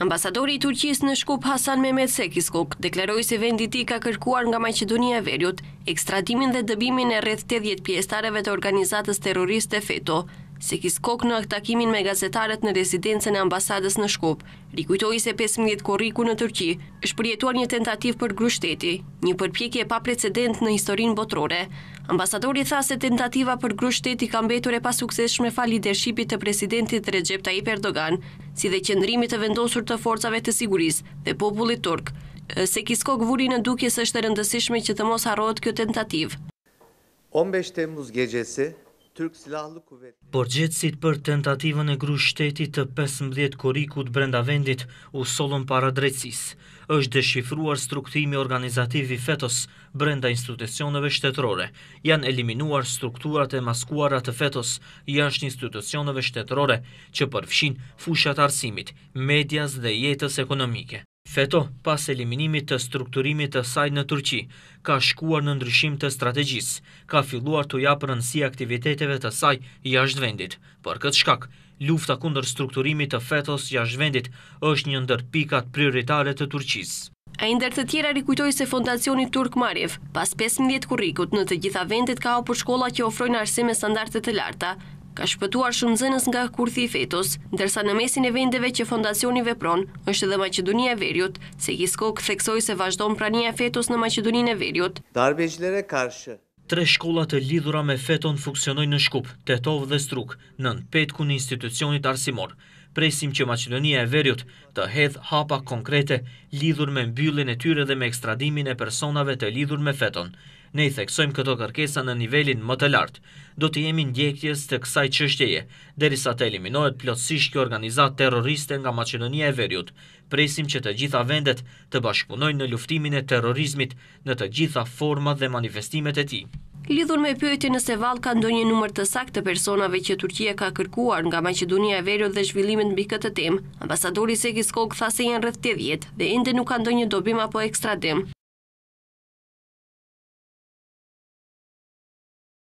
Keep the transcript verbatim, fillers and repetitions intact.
Ambasadori i Turqisë në Shkup Hasan Mehmet Sekiskok deklaroi se vendi i tij ka kërkuar nga Maqedonia e Veriut ekstradimin dhe dëbimin e rreth tetëdhjetë pjesëtarëve të organizatës terroriste FETÖ. Sekiskok në takimin me gazetarët në rezidencën e ambasadës në Shkup rikujtoi se pesëmbëdhjetë korriku në Turqi është përjetuar një tentativë për grushteti, një përpjekje pa precedent në historinë botërore. Ambasadori tha se tentativa për grushteti ka mbetur e pasuksesshme fal lidershipit të presidentit Recep Tayyip Erdogan, si dhe qëndrimit të vendosur të forcave të sigurisë dhe popullit turk. Sekiskok vuri në dukje se është e rëndësishme që të mos harrohet kjo tentativë. on beş Temmuz gecesi Türk Silahlı Kuvvetleri Përgjegjësit për tentativën e grushtetit të pesëmbëdhjetë korrikut brenda vendit u sollën para drejtësisë. Është deshifruar strukturimi organizativ i FETÖ-s brenda institucioneve shtetërore. Janë eliminuar strukturat e maskuara të FETÖ-s jashtë institucioneve shtetërore që përfshin fushat arsimit, medias dhe jetës ekonomike. FETÖ, pas eliminimit të strukturimit të saj në Turqi, ka shkuar në ndryshim të strategjisë, ka filluar të japë rëndësi aktiviteteve të saj jashtë vendit. Për këtë shkak, lufta kundër strukturimit të FETÖ-s jashtë vendit është një ndër pikat prioritare të Turqisë. Ai ndër të tjera rikujtoi se Fondacioni Turk Marif, pas pesëmbëdhjetë kurrikut në të gjitha vendet ka hapur shkolla që ofrojnë arsime standarde të larta. Ka shpëtuar shumë nxënës nga kurthi i FETÖ-s, ndërsa në mesin e vendeve që fondacioni vepron është edhe Maqedonia e Veriut. Sekiskok theksoi se vazhdon prania e FETÖ-s në Maqedoninë e Veriut. Darbecilere karşı Tre shkolla të lidhura me FETÖ-n funksionojnë në Shkup, Tetov dhe Struk, nën petkun e institucionit arsimor. Presim që Maqedonia e Veriut të hedh hapa konkrete lidhur me mbylljen e tyre dhe me ekstradimin e personave të lidhur me FETÖ-n. Ne i theksojmë këto kërkesa në nivelin më të lartë. Do të jemi ndjekjes të kësaj çështjeje, derisa të eliminohet plotësisht kjo organizatë terroriste nga Maqedonia e Veriut. Presim që të gjitha vendet të bashkëpunojnë në luftimin e terrorizmit në të gjitha format dhe manifestimet e tij. Lidhur me pyetjen nëse vallë ka ndonjë numër të saktë të personave që Turqia ka kërkuar nga Maqedonia e Veriut dhe zhvillimet mbi këtë temë, ambasadori Sekiskok tha se janë rreth tetëdhjetë dhe ende nuk ka ndonjë dobim apo ekstradim.